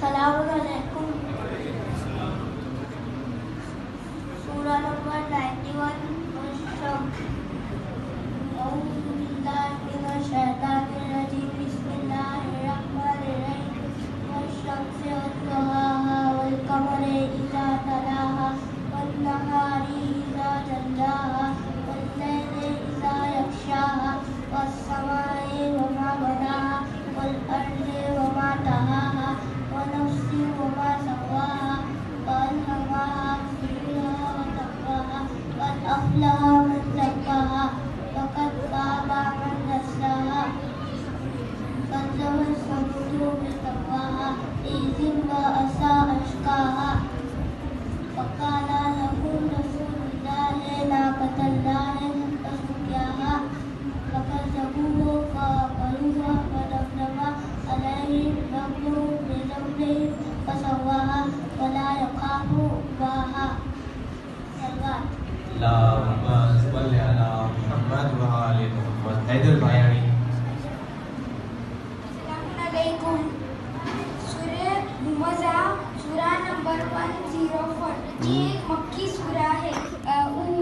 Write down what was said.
السلام علیکم. سورہ نمبر 91 الشمس. اعوذ باللہ من الشیطان الرجیم. بسم اللہ الرحمن الرحیم. والشمس وضحاها والقمر اذا تلاها والنهار اذا جلاها والليل اذا يغشاها والسماء وما بناها والارض وما طحاها ونفس وما سواها فألهمها فجورها وتقواها قد أفلح من زكاها وقد خاب من دساها كذبت ثمود بطغواها إذ انبعث أشقاها فقال لهم رسول الله ناقة الله وسقياها فكذبوه فعقروها فدمدم عليهم ربهم بذنبهم فسواها ولا يخاف عقباها. اللهم صل على محمد وآل محمد. حیدر بھائیانی. السلام علیکم. سورہ ہمزہ سورہ نمبر 104. یہ ایک مکی سورہ ہے.